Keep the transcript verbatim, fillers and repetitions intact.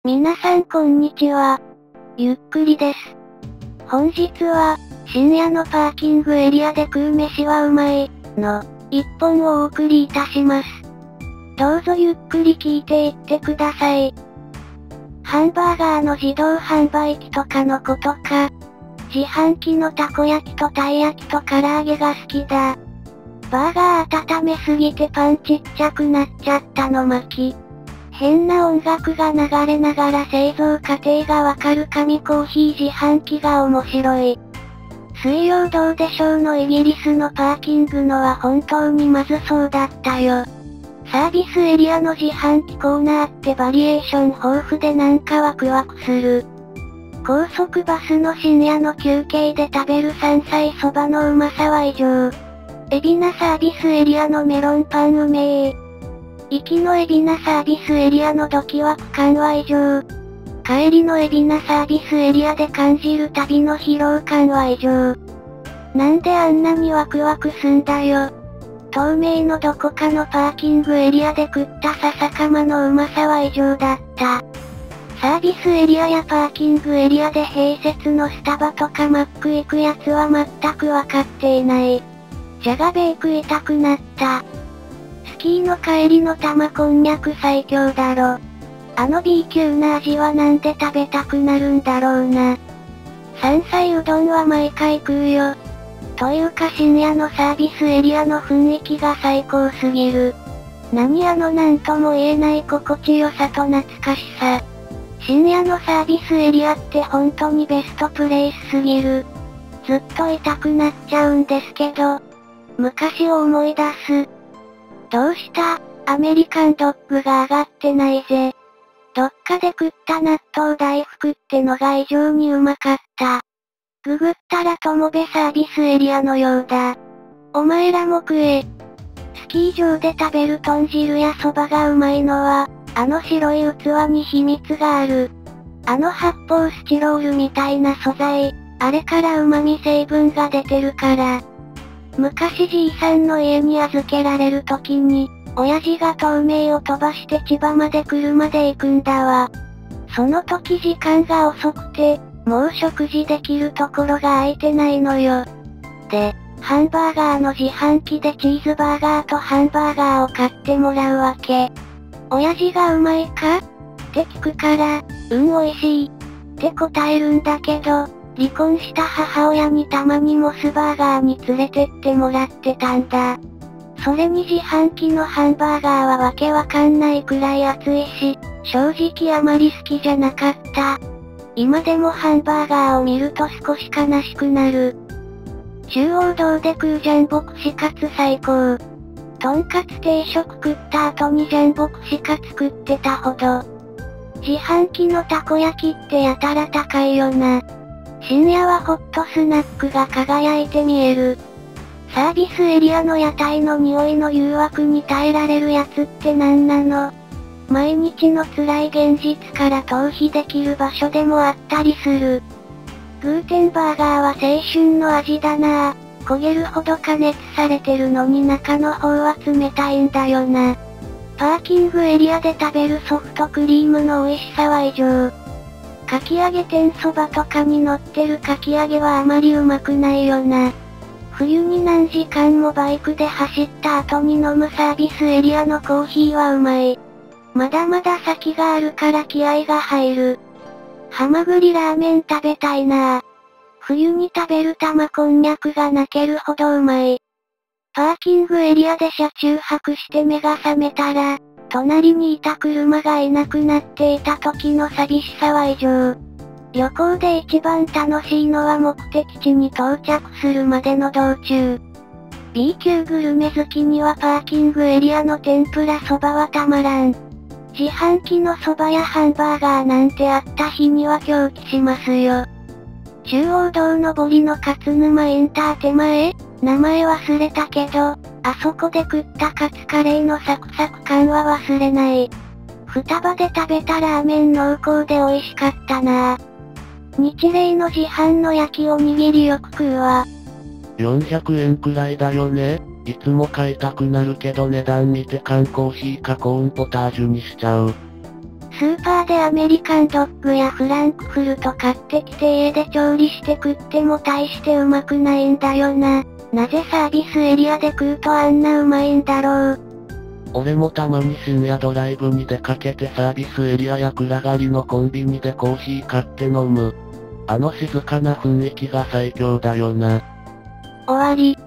皆さんこんにちは。ゆっくりです。本日は、深夜のパーキングエリアで食う飯はうまい、の、一本をお送りいたします。どうぞゆっくり聞いていってください。ハンバーガーの自動販売機とかのことか。自販機のたこ焼きとたい焼きと唐揚げが好きだ。バーガー温めすぎてパンちっちゃくなっちゃったの巻き。変な音楽が流れながら製造過程がわかる紙コーヒー自販機が面白い。水曜どうでしょうのイギリスのパーキングのは本当にまずそうだったよ。サービスエリアの自販機コーナーってバリエーション豊富でなんかワクワクする。高速バスの深夜の休憩で食べる山菜そばのうまさは異常。海老名サービスエリアのメロンパンうめえ。行きの海老名サービスエリアのドキワク感は異常。帰りの海老名サービスエリアで感じる旅の疲労感は異常。なんであんなにワクワクすんだよ。東名のどこかのパーキングエリアで食った笹かまのうまさは異常だった。サービスエリアやパーキングエリアで併設のスタバとかマック行くやつは全くわかっていない。じゃがベイク痛くなった。スキーの帰りの玉こんにゃく最強だろ。あの B 級な味はなんで食べたくなるんだろうな。山菜うどんは毎回食うよ。というか深夜のサービスエリアの雰囲気が最高すぎる。何あのなんとも言えない心地よさと懐かしさ。深夜のサービスエリアって本当にベストプレイスすぎる。ずっといたくなっちゃうんですけど。昔を思い出す。どうしたアメリカンドッグが上がってないぜ。どっかで食った納豆大福ってのが異常にうまかった。ググったら友部サービスエリアのようだ。お前らも食え。スキー場で食べる豚汁やそばがうまいのは、あの白い器に秘密がある。あの発泡スチロールみたいな素材、あれから旨味成分が出てるから。昔じいさんの家に預けられる時に、親父が東名を飛ばして千葉まで車で行くんだわ。その時時間が遅くて、もう食事できるところが空いてないのよ。で、ハンバーガーの自販機でチーズバーガーとハンバーガーを買ってもらうわけ。親父がうまいかって聞くから、うん美味しい。って答えるんだけど、離婚した母親にたまにモスバーガーに連れてってもらってたんだ。それに自販機のハンバーガーはわけわかんないくらい熱いし、正直あまり好きじゃなかった。今でもハンバーガーを見ると少し悲しくなる。中央道で食うジャンボ串カツ最高。とんかつ定食食った後にジャンボ串カツ食ってたほど。自販機のたこ焼きってやたら高いよな。深夜はホットスナックが輝いて見える。サービスエリアの屋台の匂いの誘惑に耐えられるやつって何なの？毎日の辛い現実から逃避できる場所でもあったりする。グーテンバーガーは青春の味だなぁ。焦げるほど加熱されてるのに中の方は冷たいんだよな。パーキングエリアで食べるソフトクリームの美味しさは異常。かき揚げ天そばとかに乗ってるかき揚げはあまりうまくないよな。冬に何時間もバイクで走った後に飲むサービスエリアのコーヒーはうまい。まだまだ先があるから気合が入る。ハマグリラーメン食べたいなぁ。冬に食べる玉こんにゃくが泣けるほどうまい。パーキングエリアで車中泊して目が覚めたら、隣にいた車がいなくなっていた時の寂しさは異常。旅行で一番楽しいのは目的地に到着するまでの道中。B 級グルメ好きにはパーキングエリアの天ぷらそばはたまらん。自販機のそばやハンバーガーなんてあった日には狂気しますよ。中央道上りの勝沼インター手前、名前忘れたけど、あそこで食ったカツカレーのサクサク感は忘れない。双葉で食べたラーメン濃厚で美味しかったなぁ。日霊の自販の焼きおにぎりよく食うわ。 よんひゃくえんくらいだよね。いつも買いたくなるけど値段見て缶コーヒーかコーンポタージュにしちゃう。 スーパーでアメリカンドッグやフランクフルト買ってきて家で調理して食っても大してうまくないんだよな。なぜサービスエリアで食うとあんなうまいんだろう。 俺もたまに深夜ドライブに出かけてサービスエリアや暗がりのコンビニでコーヒー買って飲む。あの静かな雰囲気が最強だよな。 終わり。